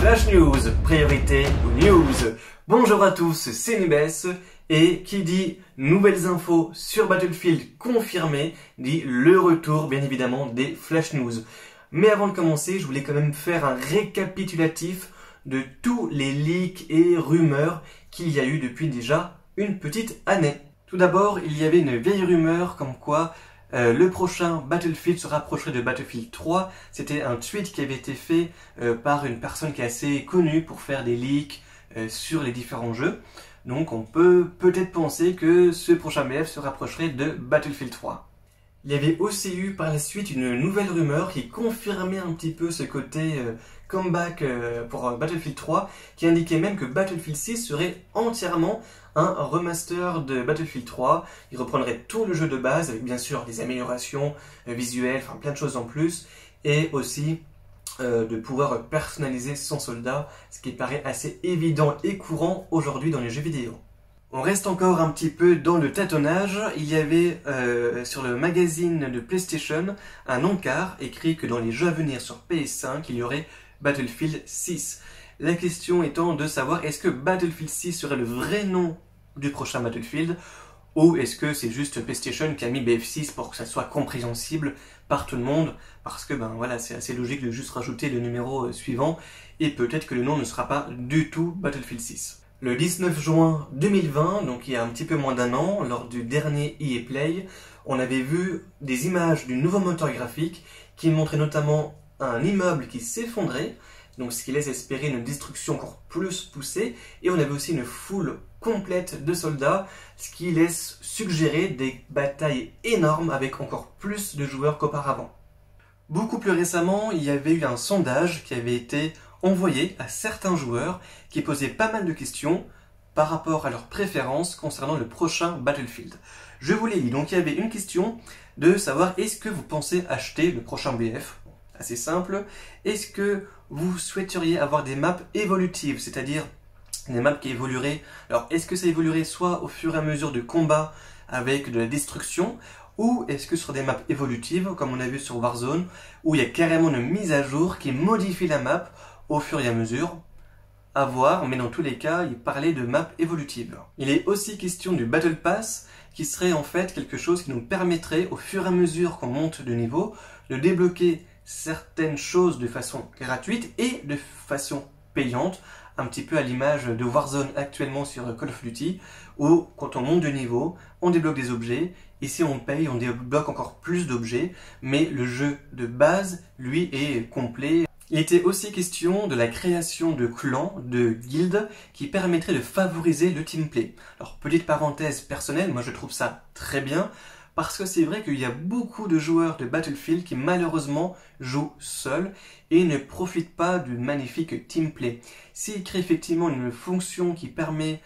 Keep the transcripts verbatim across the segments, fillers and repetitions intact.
Flash News, priorité aux news. Bonjour à tous, c'est Nubes, et qui dit nouvelles infos sur Battlefield confirmées, dit le retour bien évidemment des Flash News. Mais avant de commencer, je voulais quand même faire un récapitulatif de tous les leaks et rumeurs qu'il y a eu depuis déjà une petite année. Tout d'abord, il y avait une vieille rumeur comme quoi Euh, le prochain Battlefield se rapprocherait de Battlefield trois. C'était un tweet qui avait été fait euh, par une personne qui est assez connue pour faire des leaks euh, sur les différents jeux. Donc on peut peut-être penser que ce prochain B F se rapprocherait de Battlefield trois. Il y avait aussi eu par la suite une nouvelle rumeur qui confirmait un petit peu ce côté euh, comeback euh, pour euh, Battlefield trois, qui indiquait même que Battlefield six serait entièrement un remaster de Battlefield trois. Il reprendrait tout le jeu de base avec bien sûr des améliorations euh, visuelles, enfin plein de choses en plus, et aussi euh, de pouvoir personnaliser son soldat, ce qui paraît assez évident et courant aujourd'hui dans les jeux vidéo. On reste encore un petit peu dans le tâtonnage. Il y avait euh, sur le magazine de PlayStation un encart écrit que dans les jeux à venir sur P S cinq, il y aurait Battlefield six. La question étant de savoir est-ce que Battlefield six serait le vrai nom du prochain Battlefield, ou est-ce que c'est juste PlayStation qui a mis B F six pour que ça soit compréhensible par tout le monde, parce que ben voilà, c'est assez logique de juste rajouter le numéro euh, suivant, et peut-être que le nom ne sera pas du tout Battlefield six. Le dix-neuf juin deux mille vingt, donc il y a un petit peu moins d'un an, lors du dernier E A Play, on avait vu des images du nouveau moteur graphique qui montrait notamment un immeuble qui s'effondrait, donc ce qui laisse espérer une destruction encore plus poussée, et on avait aussi une foule complète de soldats, ce qui laisse suggérer des batailles énormes avec encore plus de joueurs qu'auparavant. Beaucoup plus récemment, il y avait eu un sondage qui avait été envoyé à certains joueurs qui posaient pas mal de questions par rapport à leurs préférences concernant le prochain Battlefield. Je vous les lis. Donc il y avait une question de savoir est-ce que vous pensez acheter le prochain B F ? Assez simple. Est-ce que vous souhaiteriez avoir des maps évolutives, c'est-à-dire des maps qui évolueraient? Alors est-ce que ça évoluerait soit au fur et à mesure du combat avec de la destruction, ou est-ce que sur des maps évolutives, comme on a vu sur Warzone, où il y a carrément une mise à jour qui modifie la map au fur et à mesure? À voir, mais dans tous les cas, il parlait de maps évolutives. Il est aussi question du Battle Pass, qui serait en fait quelque chose qui nous permettrait, au fur et à mesure qu'on monte de niveau, de débloquer certaines choses de façon gratuite et de façon payante, un petit peu à l'image de Warzone actuellement sur Call of Duty, où quand on monte de niveau, on débloque des objets, et si on paye, on débloque encore plus d'objets, mais le jeu de base, lui, est complet. Il était aussi question de la création de clans, de guildes, qui permettraient de favoriser le teamplay. Alors, petite parenthèse personnelle, moi je trouve ça très bien, parce que c'est vrai qu'il y a beaucoup de joueurs de Battlefield qui malheureusement jouent seuls et ne profitent pas du magnifique teamplay. S'ils créent effectivement une fonction qui permet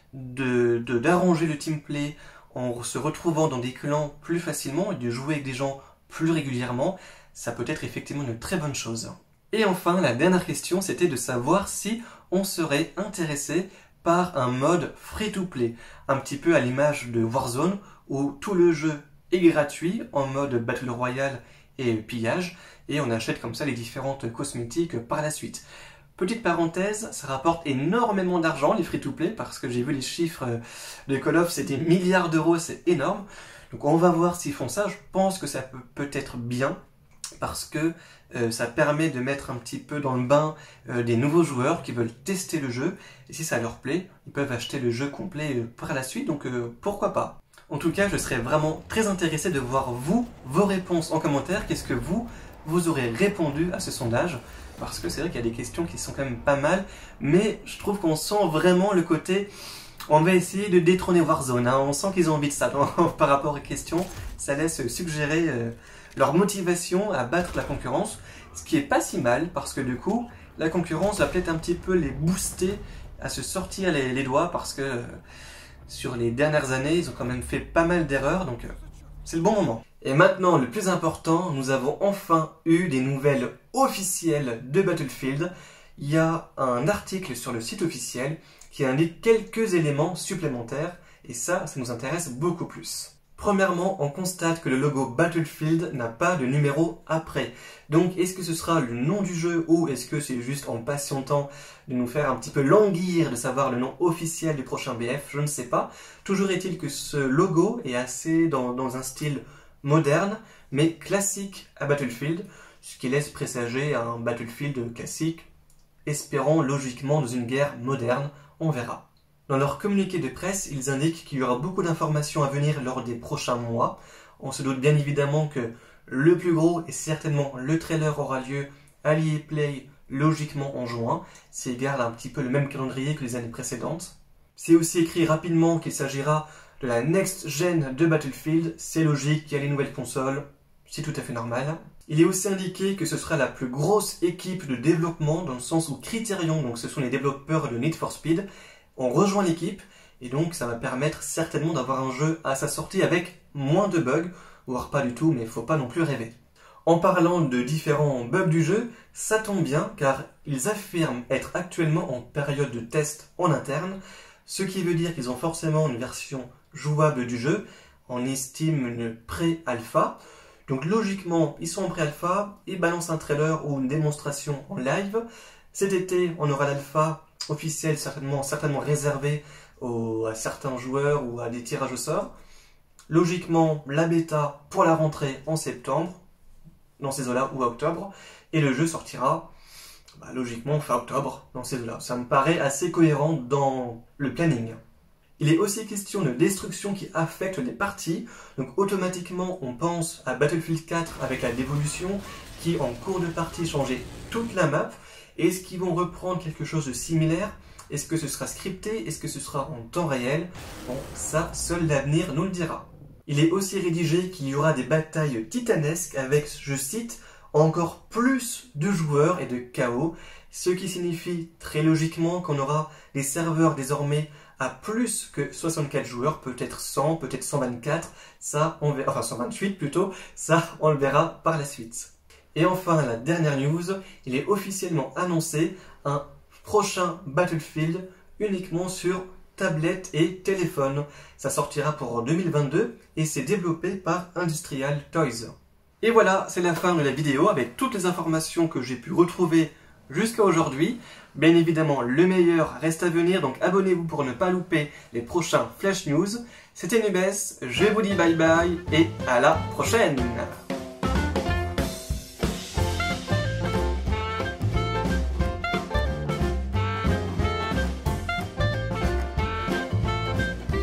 de, de, d'arranger le teamplay en se retrouvant dans des clans plus facilement et de jouer avec des gens plus régulièrement, ça peut être effectivement une très bonne chose. Et enfin, la dernière question, c'était de savoir si on serait intéressé par un mode free-to-play, un petit peu à l'image de Warzone, où tout le jeu est gratuit en mode Battle Royale et pillage, et on achète comme ça les différentes cosmétiques par la suite. Petite parenthèse, ça rapporte énormément d'argent les free-to-play, parce que j'ai vu les chiffres de Call of, c'est des milliards d'euros, c'est énorme. Donc on va voir s'ils font ça, je pense que ça peut peut-être bien, parce que euh, ça permet de mettre un petit peu dans le bain euh, des nouveaux joueurs qui veulent tester le jeu, et si ça leur plaît, ils peuvent acheter le jeu complet euh, par la suite, donc euh, pourquoi pas. En tout cas, je serais vraiment très intéressé de voir vous, vos réponses en commentaire, qu'est-ce que vous, vous aurez répondu à ce sondage, parce que c'est vrai qu'il y a des questions qui sont quand même pas mal, mais je trouve qu'on sent vraiment le côté, on va essayer de détrôner Warzone, hein. On sent qu'ils ont envie de ça, donc, par rapport aux questions, ça laisse suggérer euh, leur motivation à battre la concurrence, ce qui est pas si mal, parce que du coup, la concurrence va peut-être un petit peu les booster à se sortir les, les doigts, parce que euh, sur les dernières années, ils ont quand même fait pas mal d'erreurs, donc euh, c'est le bon moment. Et maintenant, le plus important, nous avons enfin eu des nouvelles officielles de Battlefield. Il y a un article sur le site officiel qui indique quelques éléments supplémentaires, et ça, ça nous intéresse beaucoup plus. Premièrement, on constate que le logo Battlefield n'a pas de numéro après. Donc, est-ce que ce sera le nom du jeu ou est-ce que c'est juste en patientant de nous faire un petit peu languir de savoir le nom officiel du prochain B F? Je ne sais pas. Toujours est-il que ce logo est assez dans, dans un style moderne, mais classique à Battlefield, ce qui laisse présager un Battlefield classique, espérant logiquement dans une guerre moderne, on verra. Dans leur communiqué de presse, ils indiquent qu'il y aura beaucoup d'informations à venir lors des prochains mois. On se doute bien évidemment que le plus gros et certainement le trailer aura lieu à l'E A Play logiquement en juin, s'il garde un petit peu le même calendrier que les années précédentes. C'est aussi écrit rapidement qu'il s'agira de la next gen de Battlefield, c'est logique, il y a les nouvelles consoles, c'est tout à fait normal. Il est aussi indiqué que ce sera la plus grosse équipe de développement dans le sens où Criterion, donc ce sont les développeurs de Need for Speed, on rejoint l'équipe et donc ça va permettre certainement d'avoir un jeu à sa sortie avec moins de bugs, voire pas du tout, mais il faut pas non plus rêver. En parlant de différents bugs du jeu, ça tombe bien car ils affirment être actuellement en période de test en interne, ce qui veut dire qu'ils ont forcément une version jouable du jeu, on estime une pré-alpha. Donc logiquement, ils sont en pré-alpha, ils balancent un trailer ou une démonstration en live. Cet été, on aura l'alpha officielle certainement, certainement réservée aux, à certains joueurs ou à des tirages au sort. Logiquement, la bêta pour la rentrée en septembre, dans ces eaux-là, ou à octobre. Et le jeu sortira, bah, logiquement, fin octobre, dans ces eaux-là. Ça me paraît assez cohérent dans le planning. Il est aussi question de destruction qui affecte les parties. Donc automatiquement, on pense à Battlefield quatre avec la dévolution qui, en cours de partie, changeait toute la map. Est-ce qu'ils vont reprendre quelque chose de similaire? Est-ce que ce sera scripté? Est-ce que ce sera en temps réel? Bon, ça, seul l'avenir nous le dira. Il est aussi rédigé qu'il y aura des batailles titanesques avec, je cite, encore plus de joueurs et de chaos, ce qui signifie très logiquement qu'on aura des serveurs désormais à plus que soixante-quatre joueurs, peut-être cent, peut-être cent vingt-quatre, ça on verra, enfin cent vingt-huit plutôt, ça on le verra par la suite. Et enfin, la dernière news, il est officiellement annoncé un prochain Battlefield uniquement sur tablette et téléphone. Ça sortira pour deux mille vingt-deux et c'est développé par Industrial Toys. Et voilà, c'est la fin de la vidéo avec toutes les informations que j'ai pu retrouver jusqu'à aujourd'hui. Bien évidemment, le meilleur reste à venir, donc abonnez-vous pour ne pas louper les prochains Flash News. C'était Nubes, je vous dis bye bye et à la prochaine!